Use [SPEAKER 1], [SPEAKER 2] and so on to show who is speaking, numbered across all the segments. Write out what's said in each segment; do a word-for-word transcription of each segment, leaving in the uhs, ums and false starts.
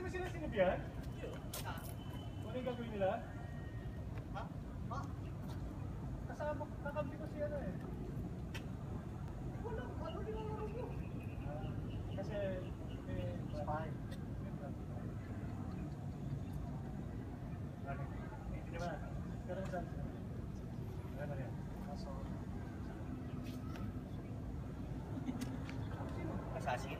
[SPEAKER 1] ba sila sinabihan? Ano yung gagawin nila? Ha? Ha? Kasama, kakampi ko siya na eh. Wala, ano nilalaro mo? Kasi, eh, spy. Hindi ba? Pero saan? Wala ba yan? Kaso... Assassin?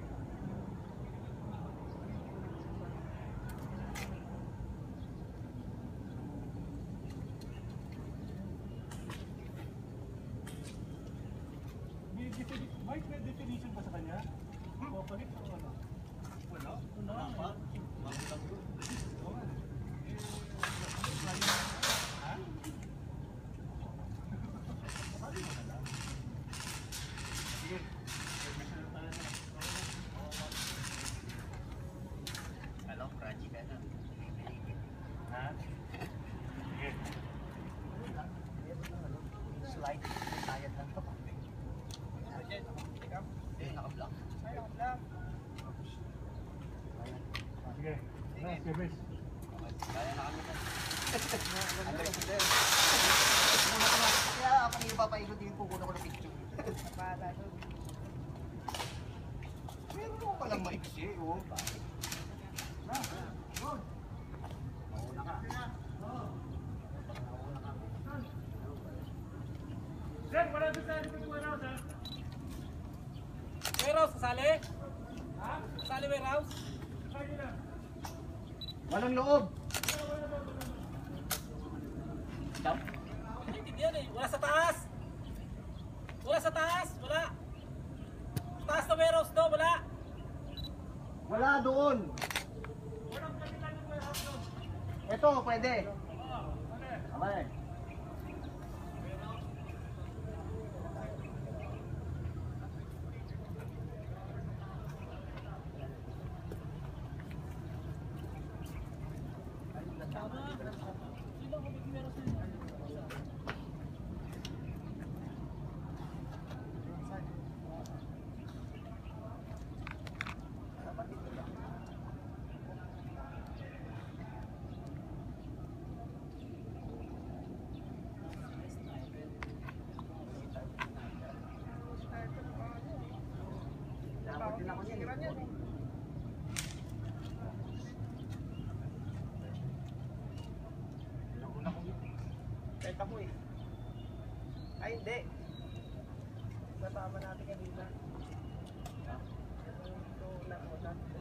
[SPEAKER 1] May definition ba sa kanya? O palit o ano? Wala? Wala pa? Wala lang yun. Oo nga. Ha? Paano mo na lang? Sige. Alam, crunchy ka na. Ha? Sige. Slide. Sayad lang ito. Eh, naka-block. Ay, naka-block. Sige. Sige, base. Kaya na kami na. Kaya ako nila papaikot yung pukunan ko na picture. Napala doon. Meron ko palang maiksi. Oo. Na, good. Mauna ka. Oo. Mauna ka. Sir, wala doon sa likod ng warehouse, ha? Warehouse, kasali? Ha? Kasali warehouse? Kasali na. Walang loob. Daw? Hindi yan eh. Wala sa taas. Wala sa taas. Wala. Taas na warehouse daw. Wala. Wala doon. Walang kapitan ng warehouse doon. Ito, pwede. Oo. Okay. Okay. Kahit ako eh. Ay hindi. Kasama natin kanina. Ha? Ito lang o natin.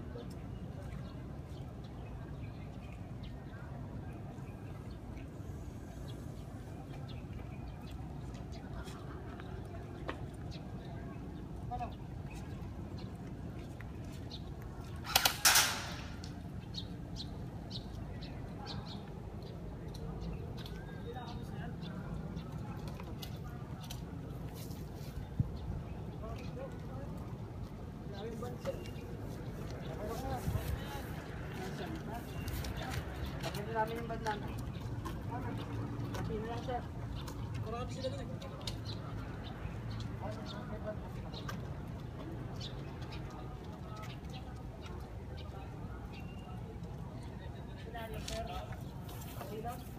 [SPEAKER 1] Pagkita namin yung bad namin. Pagkita lang sir. Marami sila din eh. Sila sir. Pagkita.